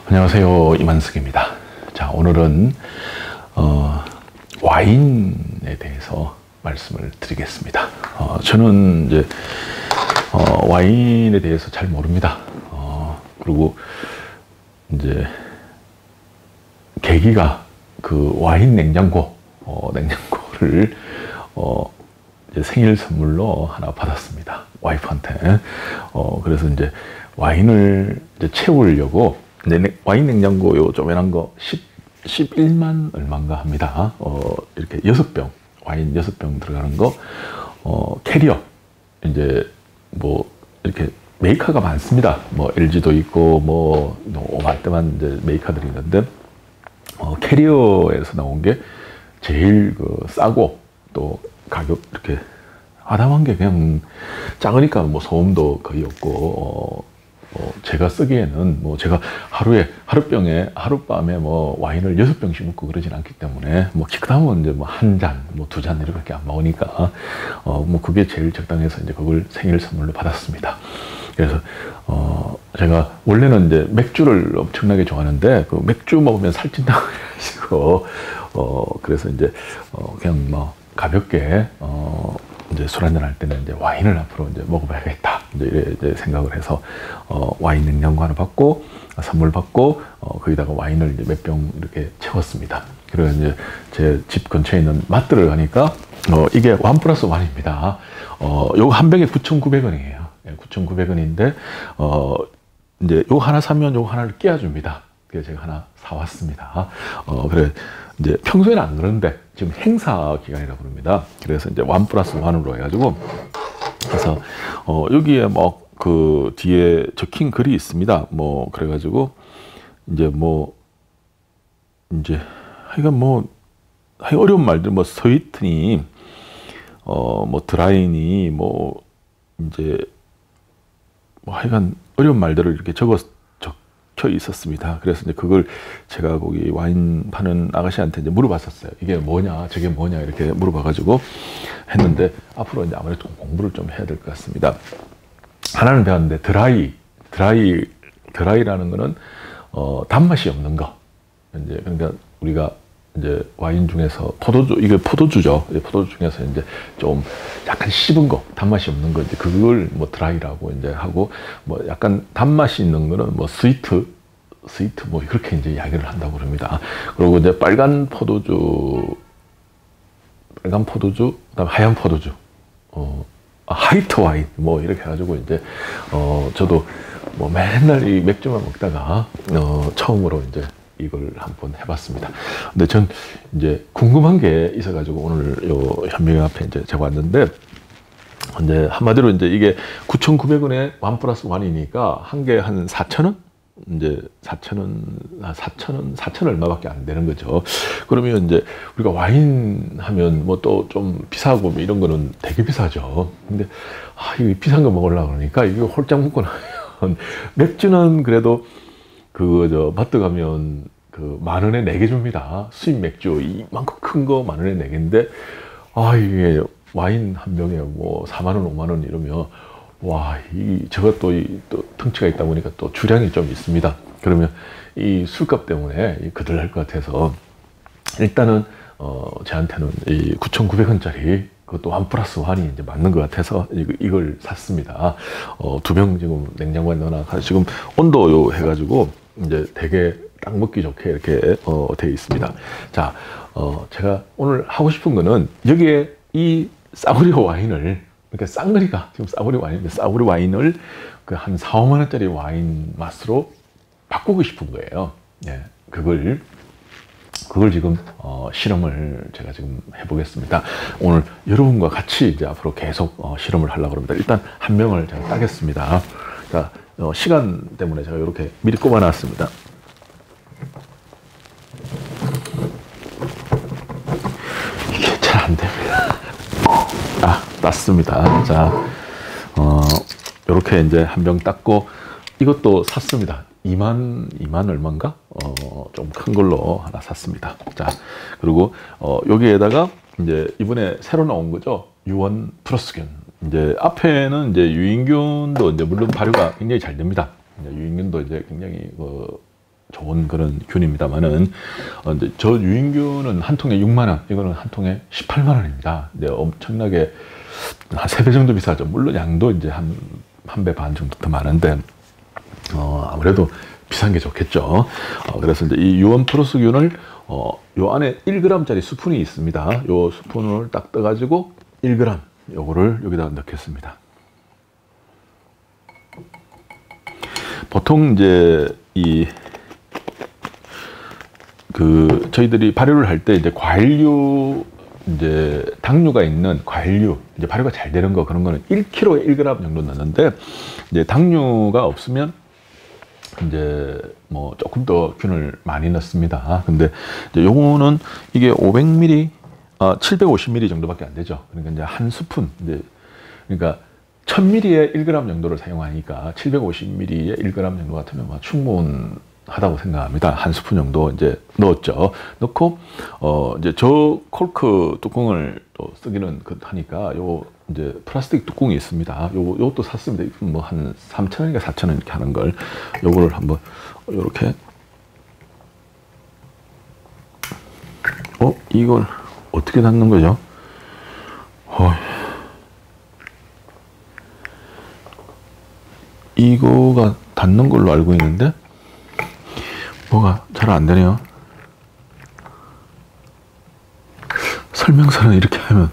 안녕하세요, 이만석입니다. 자, 오늘은 와인에 대해서 말씀을 드리겠습니다. 저는 이제 와인에 대해서 잘 모릅니다. 그리고 이제 계기가 그 와인 냉장고를 이제 생일 선물로 하나 받았습니다. 와이프한테. 그래서 이제 와인을 이제 채우려고 와인 냉장고 요 조그만한 거 11만 얼마인가 합니다. 이렇게 6병, 와인 6병 들어가는 거, 캐리어, 이제 뭐 이렇게 메이커가 많습니다. 뭐 LG도 있고 뭐 오만때만 이제 메이커들이 있는데, 캐리어에서 나온 게 제일 싸고 또 가격 이렇게 아담한 게 그냥 작으니까 뭐 소음도 거의 없고, 제가 쓰기에는 뭐 제가 하룻밤에 뭐 와인을 6병씩 먹고 그러진 않기 때문에 뭐 기껏하면 이제 뭐 한 잔, 뭐 2잔 이렇게 안 먹으니까 뭐 그게 제일 적당해서 이제 그걸 생일 선물로 받았습니다. 그래서 제가 원래는 이제 맥주를 엄청나게 좋아하는데 그 맥주 먹으면 살찐다고 해가지고 그래서 이제 그냥 뭐 가볍게 이제 술 한잔 할 때는 이제 와인을 앞으로 이제 먹어봐야겠다. 이제 생각을 해서 와인 냉장고 하나 받고 선물 받고 거기다가 와인을 이제 몇 병 이렇게 채웠습니다. 그래서 이제 제 집 근처에 있는 마트를 가니까 이게 1+1입니다. 요거 한 병에 9,900원이에요. 9,900원인데 이제 요거 하나 사면 요거 하나를 끼워줍니다. 그래서 제가 하나 사왔습니다. 그래 이제 평소에는 안 그러는데 지금 행사 기간이라고 그럽니다. 그래서 이제 1+1으로 해가지고 그래서 여기에 뭐 그 뒤에 적힌 글이 있습니다. 뭐 그래가지고 이제 하여간 어려운 말들 뭐 스위트니 뭐 드라이니 뭐 이제 뭐 하여간 어려운 말들을 이렇게 적혀 있었습니다. 그래서 이제 그걸 제가 거기 와인 파는 아가씨한테 이제 물어봤었어요. 이게 뭐냐, 저게 뭐냐 이렇게 물어봐가지고 했는데 앞으로 이제 아무래도 공부를 좀 해야 될 것 같습니다. 하나는 배웠는데 드라이라는 거는 단맛이 없는 거. 이제 그러니까 우리가 이제 와인 중에서 이게 포도주죠. 포도주 중에서 이제 좀 약간 씹은 거, 단맛이 없는 거, 이제 그걸 뭐 드라이라고 이제 하고, 뭐 약간 단맛이 있는 거는 뭐 스위트 뭐 그렇게 이제 이야기를 한다고 그럽니다. 그리고 이제 빨간 포도주, 그다음 하얀 포도주, 화이트 와인 뭐 이렇게 해가지고 이제 저도 뭐 맨날 이 맥주만 먹다가 처음으로 이제 이걸 한번 해봤습니다. 근데 전 이제 궁금한 게 있어가지고 오늘 요 현명이 앞에 이제 제가 왔는데, 이제 한마디로 이제 이게 9,900원에 1+1이니까 한 개 한 4,000원? 이제 4,000원 얼마밖에 안 되는 거죠. 그러면 이제 우리가 와인 하면 뭐 또 좀 비싸고 뭐 이런 거는 되게 비싸죠. 근데 이거 비싼 거 먹으려고 그러니까 이거 홀짝 먹고 나면 맥주는 그래도 마트 가면 10,000원에 4개 줍니다. 수입 맥주 이만큼 큰 거 10,000원에 4개인데 이게 와인 한 병에 뭐 4만원 5만원 이러면 제가 또 덩치가 있다 보니까 또 주량이 좀 있습니다. 그러면 이 술값 때문에 거덜날 것 같아서 일단은 저한테는 이 9,900원짜리 그것도 1+1이 이제 맞는 것 같아서 이걸 샀습니다. 2병 지금 냉장고에 넣어놔. 지금 온도 해가지고 이제 되게 딱 먹기 좋게 이렇게 되어 있습니다. 자, 제가 오늘 하고 싶은 거는 여기에 이 싸구려 와인을, 그러니까 쌍거리가 지금 싸구려 와인인데 싸구려 와인을 한 4, 5만 원짜리 와인 맛으로 바꾸고 싶은 거예요. 네, 그걸 지금 실험을 제가 지금 해보겠습니다. 오늘 여러분과 같이 이제 앞으로 계속 실험을 하려고 합니다. 일단 한 병을 제가 따겠습니다. 자, 시간 때문에 제가 이렇게 미리 꼽아놨습니다. 이게 잘 안 됩니다. 땄습니다. 자, 이렇게 이제 한 병 땄고, 이것도 샀습니다. 2만 얼마인가? 좀 큰 걸로 하나 샀습니다. 자, 그리고 여기에다가 이제 이번에 새로 나온 거죠. 유원 플러스균. 이제 앞에는 이제 유인균도 이제 물론 발효가 굉장히 잘 됩니다. 유인균도 이제 굉장히 좋은 그런 균입니다만은, 이제 저 유인균은 한 통에 6만 원, 이거는 한 통에 18만 원입니다. 이제 엄청나게 한 3배 정도 비싸죠. 물론 양도 이제 한 배 반 정도 더 많은데, 아무래도 비싼 게 좋겠죠. 그래서 이제 이 유원 플러스균을, 요 안에 1g짜리 스푼이 있습니다. 요 스푼을 딱 떠가지고 1g, 요거를 여기다 넣겠습니다. 보통 이제 저희들이 발효를 할 때 이제 과일류, 이제 당류가 있는 과일류, 이제 발효가 잘 되는 거, 그런 거는 1kg에 1g 정도 넣는데, 이제 당류가 없으면 이제 뭐 조금 더 균을 많이 넣습니다. 근데 이제 요거는 이게 500ml, 750ml 정도밖에 안 되죠. 그러니까 이제 한 스푼, 이제 그러니까 1000ml에 1g 정도를 사용하니까 750ml에 1g 정도 같으면 충분하다고 생각합니다. 한 스푼 정도 이제 넣었죠. 넣고, 이제 저 콜크 뚜껑을 또 쓰기는 하니까 요 이제 플라스틱 뚜껑이 있습니다. 요것도 샀습니다. 뭐 한 3,000원인가 4,000원 이렇게 하는 걸, 요거를 한번 요렇게, 이걸 어떻게 닫는 거죠? 이거가 닿는 걸로 알고 있는데 뭐가 잘 안 되네요. 설명서는 이렇게 하면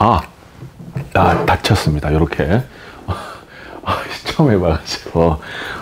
닫혔습니다. 이렇게. 처음 해봐가지고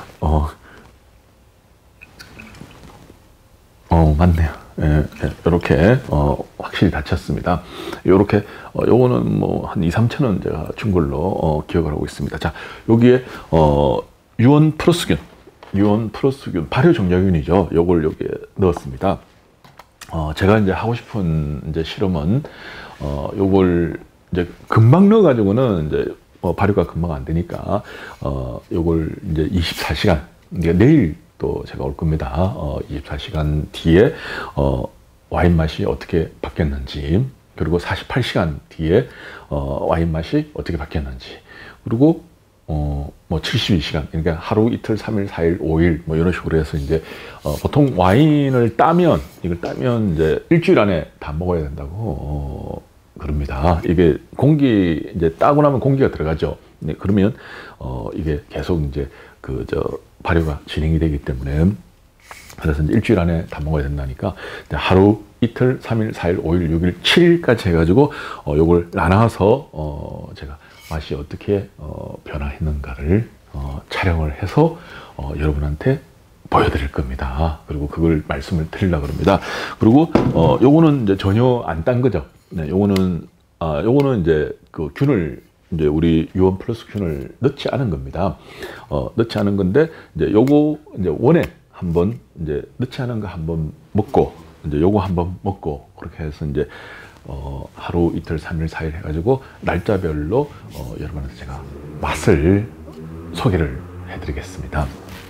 맞네요. 이렇게 확실히 닫혔습니다. 이렇게 요거는 뭐 한 2-3천 원 제가 준 걸로 기억을 하고 있습니다. 자, 여기에 유원 플러스균 발효 정약균이죠. 요걸 여기에 넣었습니다. 제가 이제 하고 싶은 이제 실험은 요걸 이제 금방 넣어 가지고는 이제 발효가 금방 안 되니까 요걸 이제 24시간, 이게 내일 또 제가 올 겁니다. 24시간 뒤에 와인 맛이 어떻게 바뀌었는지, 그리고 48시간 뒤에 와인 맛이 어떻게 바뀌었는지, 그리고 뭐 72시간, 그러니까 하루, 이틀, 3일, 4일, 5일 뭐 이런 식으로 해서 이제 보통 와인을 이걸 따면 이제 일주일 안에 다 먹어야 된다고 그럽니다. 이게 이제 따고 나면 공기가 들어가죠. 네, 그러면 이게 계속 이제 발효가 진행이 되기 때문에, 그래서 이제 일주일 안에 다 먹어야 된다니까 하루, 이틀, 3일, 4일, 5일, 6일, 7일까지 해가지고 요걸 나눠서 제가 맛이 어떻게 변화했는가를 촬영을 해서 여러분한테 보여드릴 겁니다. 그리고 그걸 말씀을 드리려고 합니다. 그리고 요거는 이제 전혀 안 딴 거죠. 네, 요거는 이제 그 균을, 이제 우리 유원 플러스 균을 넣지 않은 겁니다. 넣지 않은 건데, 이제 요거 이제 원에 한번 이제 넣지 않은 거 한번 먹고, 이제 요거 한번 먹고, 그렇게 해서 이제 하루, 이틀, 3일, 4일 해가지고 날짜별로 여러분한테 제가 맛을 소개를 해드리겠습니다.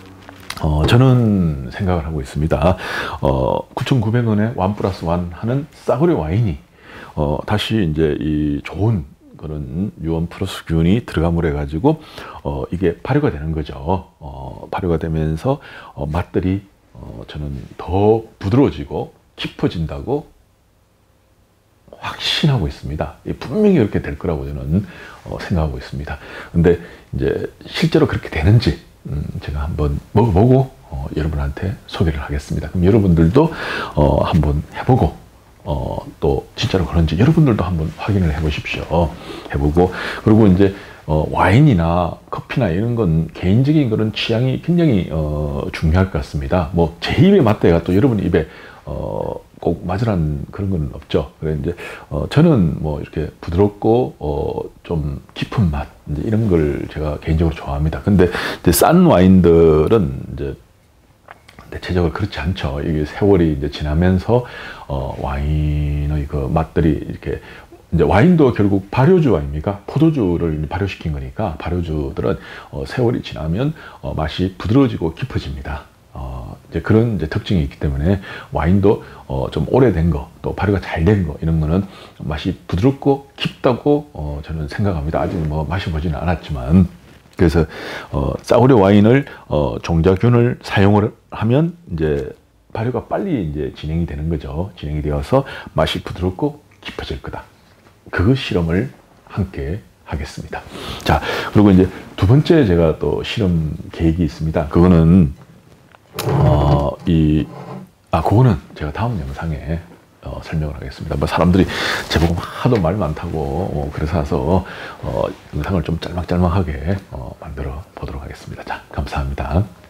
저는 생각을 하고 있습니다. 9,900원에 1+1 하는 싸구려 와인이 다시 이제 이 좋은 그런 유원 플러스 균이 들어감으로 해가지고 이게 발효가 되는 거죠. 발효가 되면서 맛들이 저는 더 부드러워지고 깊어진다고 확신하고 있습니다. 분명히 그렇게 될 거라고 저는 생각하고 있습니다. 근데 이제 실제로 그렇게 되는지 제가 한번 먹어보고 여러분한테 소개를 하겠습니다. 그럼 여러분들도 한번 해보고 또 진짜로 그런지 여러분들도 한번 확인을 해보십시오. 해보고, 그리고 이제 와인이나 커피나 이런 건 개인적인 그런 취향이 굉장히 중요할 것 같습니다. 뭐 제 입에 맞다가 또 여러분 입에 꼭 맞으라는 그런 건 없죠. 그래 이제 저는 뭐 이렇게 부드럽고 좀 깊은 맛, 이제 이런 걸 제가 개인적으로 좋아합니다. 근데 이제 싼 와인들은 이제 대체적으로 그렇지 않죠. 이게 세월이 이제 지나면서 와인의 그 맛들이 이렇게, 이제 와인도 결국 발효주 아닙니까? 포도주를 발효시킨 거니까 발효주들은 세월이 지나면 맛이 부드러워지고 깊어집니다. 이제 그런 이제 특징이 있기 때문에 와인도 좀 오래된 거, 또 발효가 잘 된 거, 이런 거는 맛이 부드럽고 깊다고 저는 생각합니다. 아직 뭐 마셔보지는 않았지만. 그래서 싸구려 와인을 종자균을 사용을 하면 이제 발효가 빨리 이제 진행이 되는 거죠. 진행이 되어서 맛이 부드럽고 깊어질 거다. 그 실험을 함께 하겠습니다. 자, 그리고 이제 두 번째 제가 또 실험 계획이 있습니다. 그거는 그거는 제가 다음 영상에 설명을 하겠습니다. 뭐 사람들이 제보고 하도 말 많다고 그래서 영상을 좀 짤막짤막하게 만들어 보도록 하겠습니다. 자, 감사합니다.